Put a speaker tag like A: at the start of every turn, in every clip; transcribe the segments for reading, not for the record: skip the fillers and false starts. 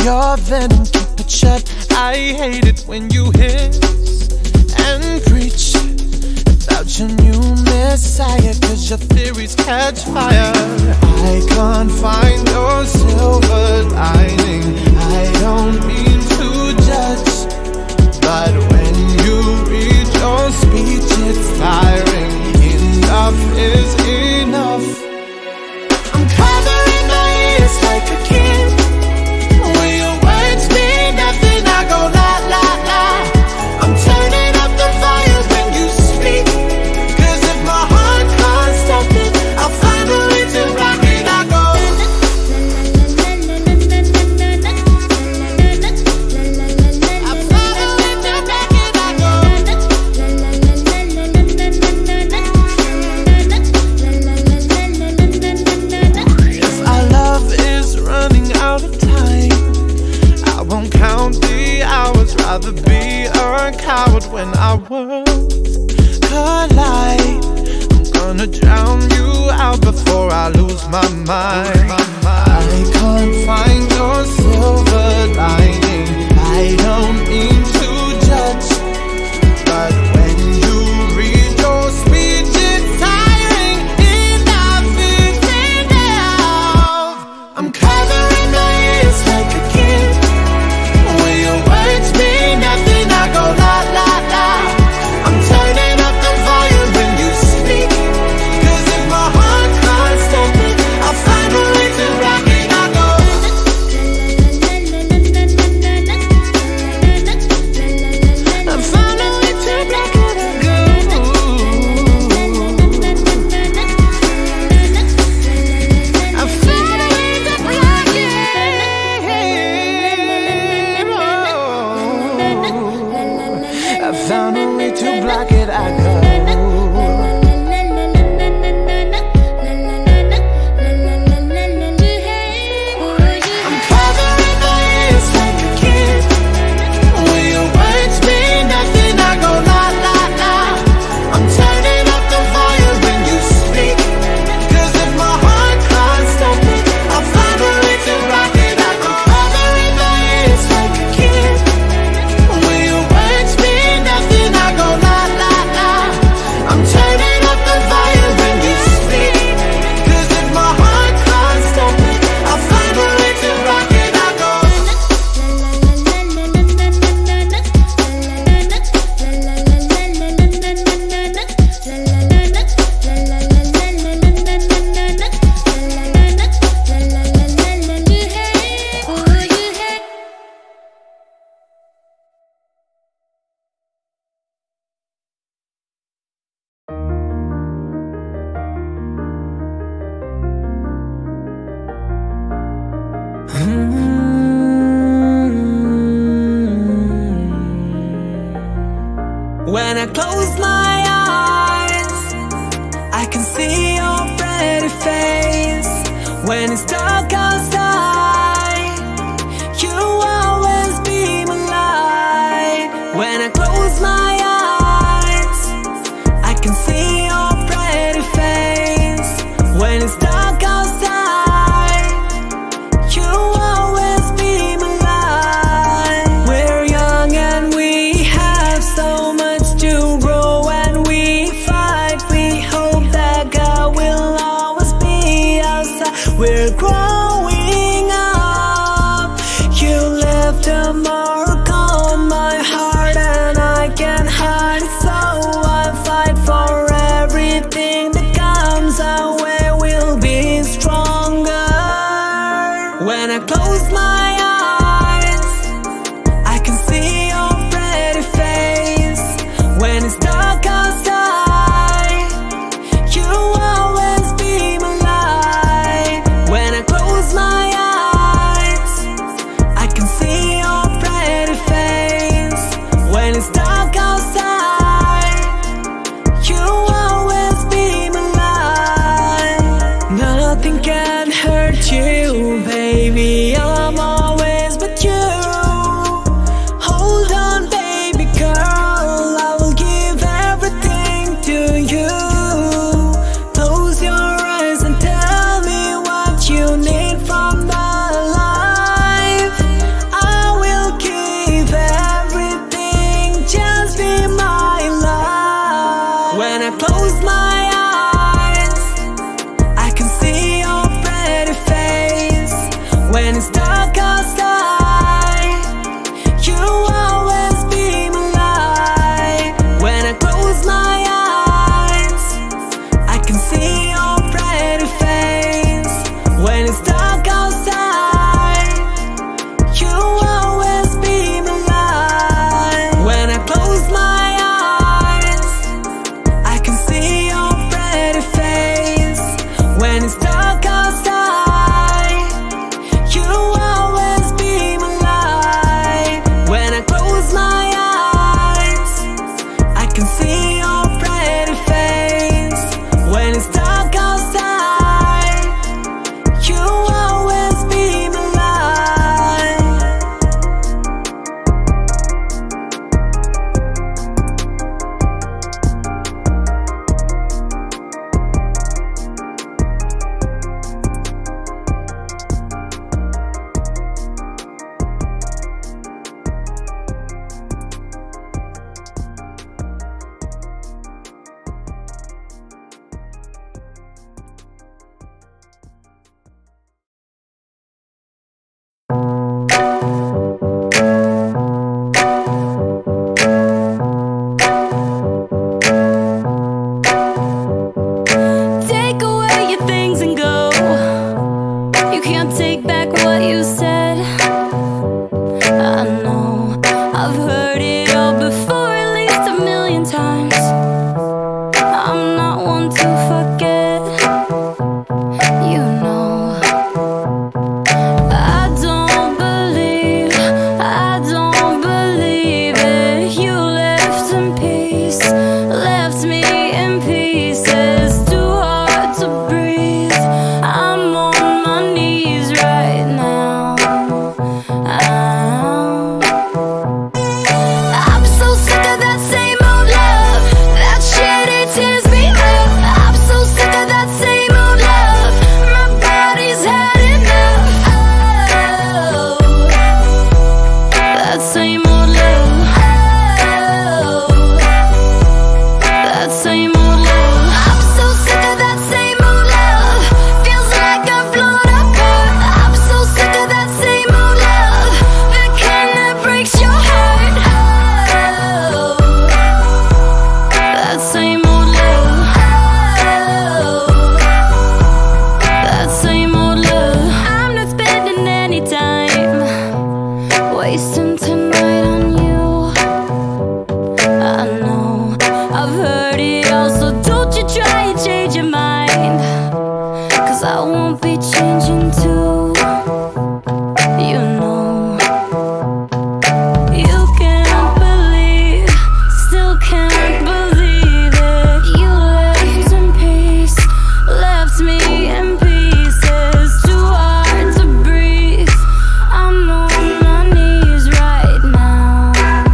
A: your venom, keep it shut. I hate it when you hiss and preach about your new messiah, cause your theories catch fire. I can't find your silver lining. I don't mean to judge, but when you read your speech, it's tiring. Enough is enough. I'm covering my ears like a kid. When your words mean nothing, I go la la la. I'm turning up the volume when you speak, cause if my heart can't stop it, I'll find a way to rock it. I go rather be a coward when our worlds collide. I'm gonna drown you out before I lose my mind. I can't find your silver lining. I don't mean to judge, but when you read your speech, it's tiring. Enough is enough. I'm covering my ears like a kid. When your words mean nothing, I go la la la. I'm turning up the volume when you speak, cause if my heart can't stop it, I'll find a way to rock it. I go I found a way to rock it. I go I found a way to rock it. I found a way to block it. I go. I'm covering my ears like a kid. When your words mean nothing, I go la la la. I'm turning up the volume when you speak, cause if my heart can't stop it, I'll find a way to rock it. I go covering my ears like a kid. When your words mean nothing, I go la la la. I'm turning up the volume when you speak, cause if my heart can't stop it, I'll find a way to rock it. I go
B: When I close my eyes, I can see your pretty face. When it's dark outside, you always be my light. When I close my eyes, I can see your pretty face. When it's dark outside, you always be my light. We're young and we have so much to grow, and we fight. We hope that God will always be outside. We're growing up. You left a mark on my heart, and I can't hide it, so I fight for everything that comes our way. We'll be stronger. When I close my eyes, I can see your pretty face. When it's dark outside, you always be my light. When I close my eyes, I can see your pretty face. When it's dark outside, you always be my light. Nothing can hurt you, baby. I'm all
C: you'll be changing too. You know, you can't believe, still can't believe it. You left in peace, left me in pieces, too hard to breathe. I'm on my knees right now.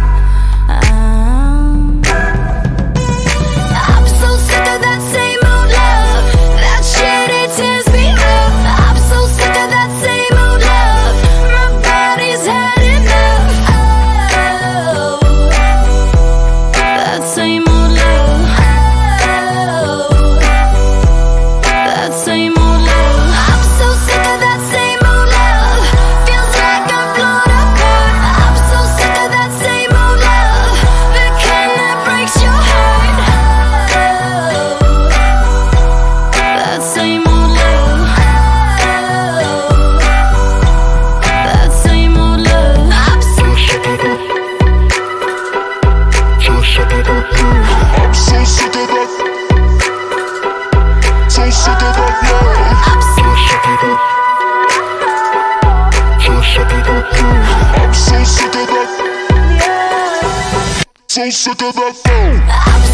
C: I'm so sick of that same old love. That shit, it tears me up. I'm so sick of that same old love. My body's had enough. Oh, that same old love. Oh, that same old love. I'm so sick of that same old love. Feels like I'm blown apart. I'm so sick of that same old love. The kind that breaks your heart. Oh, that same old love. Oh, that same old love. I'm so sick of that. So sick of that.
D: I'm so sick of that. So sick of that love.
C: I'm so sick of that.
D: So sick of that. I'm so sick of that. So sick of that phone.
C: I'm